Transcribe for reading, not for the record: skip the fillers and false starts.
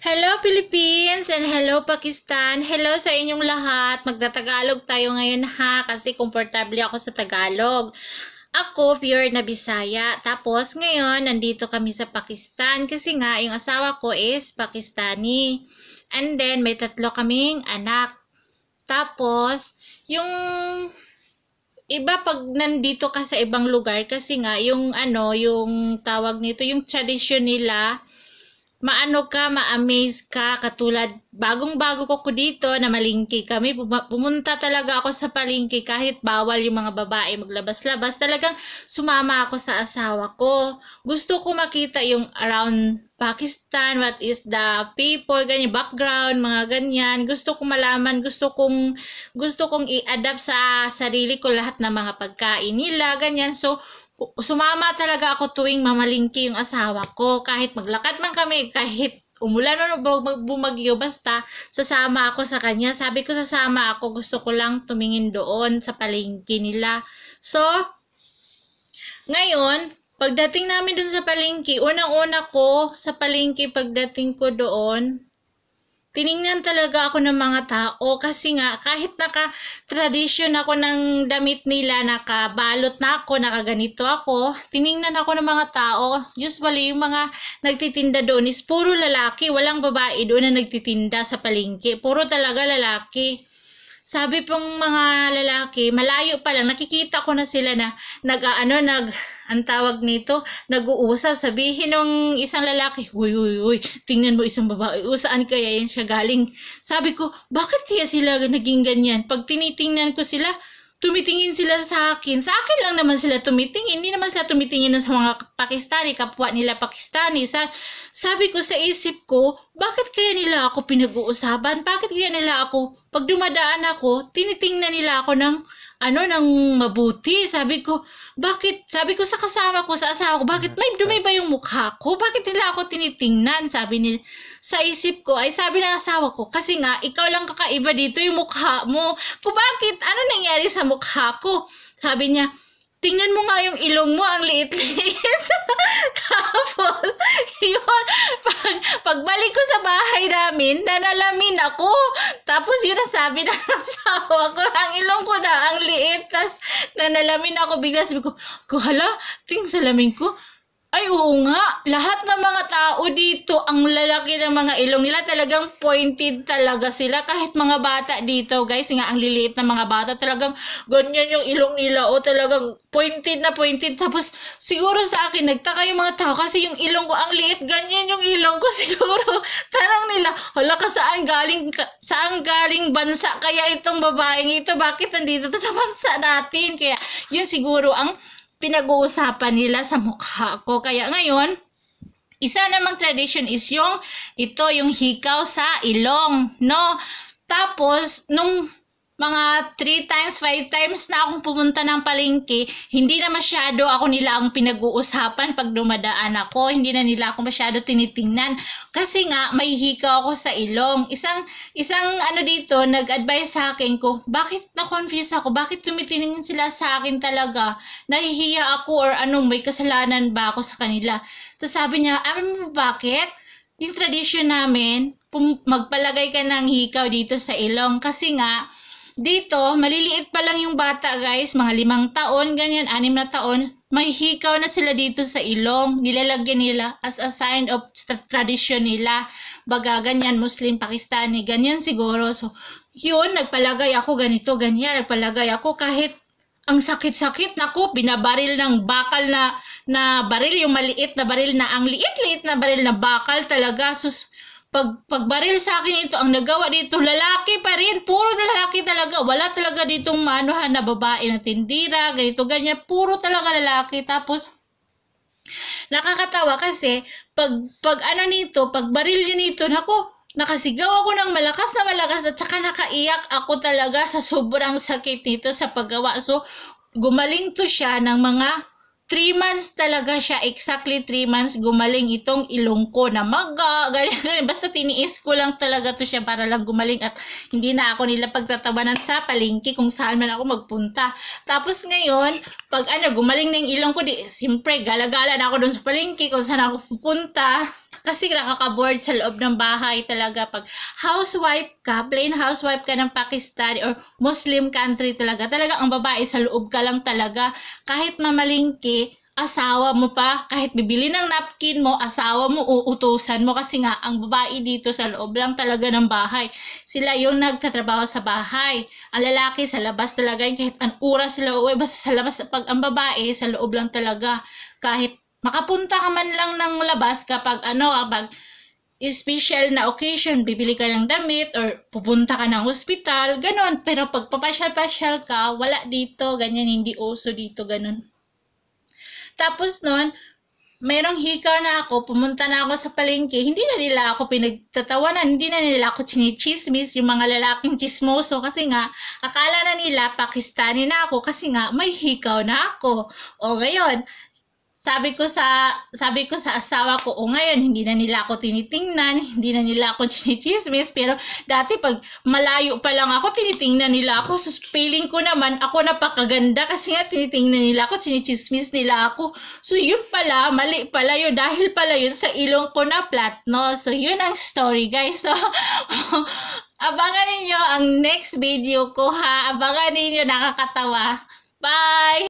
Hello Philippines and hello Pakistan. Hello sa inyong lahat. Magtatagalog tayo ngayon ha kasi komportable ako sa Tagalog. Ako pure na Bisaya. Tapos ngayon nandito kami sa Pakistan kasi nga yung asawa ko is Pakistani. And then may 3 kaming anak. Tapos yung iba pag nandito ka sa ibang lugar kasi nga yung yung tawag nito, yung tradition nila, ma-amaze ka, katulad bagong-bago ko dito na malingki kami, pumunta talaga ako sa palengke kahit bawal yung mga babae maglabas-labas, talagang sumama ako sa asawa ko. Gusto ko makita yung around Pakistan, what is the people, ganyan, background, mga ganyan. Gusto ko malaman, gusto kong i-adapt sa sarili ko lahat ng mga pagkain nila, ganyan. So, sumama talaga ako tuwing mamalingki yung asawa ko. Kahit maglakad man kami, kahit umulan man o bumagyo, basta sasama ako sa kanya. Sabi ko sasama ako, gusto ko lang tumingin doon sa palengke nila. So, ngayon, pagdating namin doon sa palengke, unang-una ko sa palengke pagdating ko doon, tiningnan talaga ako ng mga tao kasi nga kahit naka-tradition ako ng damit nila, nakabalot na ako, nakaganito ako, tiningnan ako ng mga tao. Usually yung mga nagtitinda doon is puro lalaki, walang babae doon na nagtitinda sa palengke, puro talaga lalaki. Sabi pong mga lalaki, malayo pa lang, nakikita ko na sila na ang tawag nito, nag-uusap. Sabihin ng isang lalaki, uy, tingnan mo isang babae, saan kaya yan siya galing? Sabi ko, bakit kaya sila naging ganyan? Pag tinitingnan ko sila, tumitingin sila sa akin. Sa akin lang naman sila tumitingin. Hindi naman sila tumitingin sa mga Pakistani, kapwa nila Pakistani. Sabi ko sa isip ko, bakit kaya nila ako pinag-uusapan? Bakit kaya nila ako, pag dumadaan ako, tinitingnan nila ako ng mabuti. Sabi ko, bakit? Sabi ko sa kasama ko, sa asawa ko, bakit may dumi ba yung mukha ko? Bakit nila ako tinitingnan? Sabi nila, sa isip ko, ay sabi ng asawa ko, kasi nga, ikaw lang kakaiba dito yung mukha mo. Kung bakit? Ano nangyari sa mukha ko? Sabi niya, tingnan mo nga yung ilong mo, ang liit-liit. Tapos, yun, pagbalik ko sa bahay namin, nanalamin ako. Tapos yun ang sabi ng asawa ko, ang ilong ko na, ang liit. Tapos nanalamin ako, bigla sabi ko, hala, tingin sa lamin ko. Ay, oo nga. Lahat ng mga tao dito, ang lalaki ng mga ilong nila, talagang pointed talaga sila. Kahit mga bata dito, guys, nga ang liliit ng mga bata, talagang ganyan yung ilong nila. O talagang pointed na pointed. Tapos, siguro sa akin, nagtaka yung mga tao kasi yung ilong ko ang liit, ganyan yung ilong ko siguro. Tanong nila, hala ka saan galing bansa kaya itong babaeng ito? Bakit nandito to sa bansa natin? Kaya, yun siguro ang pinag-uusapan nila sa mukha ko. Kaya ngayon, isa namang tradition is yung hikaw sa ilong, no? Tapos, nung mga 3 times, 5 times na akong pumunta ng palengke, hindi na masyado ako nila ang pinag-uusapan pag dumadaan ako. Hindi na nila ako masyado tinitingnan. Kasi nga, may hikaw ako sa ilong. Isang dito, nag-advise sa akin ko, bakit na-confuse ako? Bakit tumitingin sila sa akin talaga? Nahihiya ako or may kasalanan ba ako sa kanila? Tapos sabi niya, alam mo bakit? Yung tradition namin, magpalagay ka ng hikaw dito sa ilong. Kasi nga, dito, maliliit pa lang yung bata, guys, mga 5 taon, ganyan, 6 na taon, may hikaw na sila dito sa ilong, nilalagyan nila as a sign of tradition nila, baga, ganyan, Muslim, Pakistani, ganyan siguro. So, yun, nagpalagay ako ganito, ganyan, nagpalagay ako kahit ang sakit-sakit, naku, binabaril ng bakal na baril, yung maliit na baril na, ang liit-liit na baril na bakal talaga. So, pagbaril sa akin ito, ang nagawa dito, lalaki pa rin, puro lalaki talaga, wala talaga ditong maanuhan na babae na tindira, ganito, ganyan, puro talaga lalaki. Tapos, nakakatawa kasi, pag baril yun nito, naku, nakasigaw ako ng malakas na malakas at saka nakaiyak ako talaga sa sobrang sakit nito sa paggawa. So, gumaling to siya ng mga 3 months talaga siya, exactly 3 months gumaling itong ilong ko na ganyan. Basta tiniis ko lang talaga to siya para lang gumaling at hindi na ako nila pagtatawanan sa palengke kung saan man ako magpunta. Tapos ngayon, pag gumaling na yung ilong ko, siyempre galagala na ako dun sa palengke kung saan ako pupunta. Kasi nakaka-bored sa loob ng bahay talaga. Pag housewife ka, plain housewife ka ng Pakistan or Muslim country talaga ang babae sa loob ka lang talaga. Kahit mamalingki, asawa mo pa, kahit bibili ng napkin mo, asawa mo, uutusan mo kasi nga, ang babae dito sa loob lang talaga ng bahay. Sila yung nagtatrabaho sa bahay. Ang lalaki sa labas talaga, kahit an oras sila uwi, basta sa labas, pag ang babae sa loob lang talaga. Kahit makapunta ka man lang ng labas kapag kapag special na occasion, bibili ka ng damit or pupunta ka ng ospital, ganon. Pero pag papasyal-pasyal ka, wala dito, ganyan, hindi uso dito, ganon. Tapos nun, mayroong hika na ako, pumunta na ako sa palengke, hindi na nila ako pinagtatawanan, hindi na nila ako chinichismis, yung mga lalaking chismoso, kasi nga, akala na nila Pakistani na ako, kasi nga, may hikaw na ako. O ngayon, sabi ko sa asawa ko, ngayon, hindi na nila ako tinitingnan, hindi na nila ako chinichismis, pero dati pag malayo pa lang ako, tinitingnan nila ako. So, feeling ko naman, ako napakaganda kasi nga tinitingnan nila ako, chinichismis nila ako. So, yun pala, mali pala yun, dahil pala yun sa ilong ko na flat, no? So, yun ang story, guys. So, abangan ninyo ang next video ko, ha? Abangan ninyo, nakakatawa. Bye!